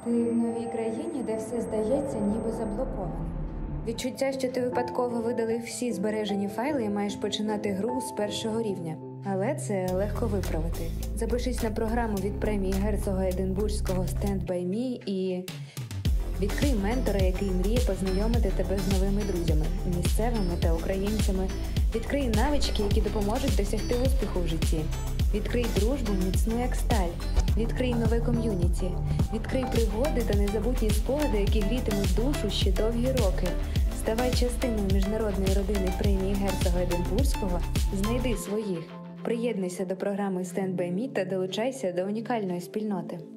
Ти в новій країні, де все здається ніби заблоковано. Відчуття, що ти випадково видалив всі збережені файли і маєш починати гру з першого рівня. Але це легко виправити. Запишись на програму від премії Герцога Единбурзького Stand By Me і відкрий ментора, який мріє познайомити тебе з новими друзями, місцевими та українцями. Відкрий навички, які допоможуть досягти успіху в житті. Відкрий дружбу міцну як сталь. Відкрий нове ком'юніті. Відкрий пригоди та незабутні спогади, які грітимуть душу ще довгі роки. Ставай частиною міжнародної родини премії Герцога Единбурзького. Знайди своїх. Приєднуйся до програми Stand By Me та долучайся до унікальної спільноти.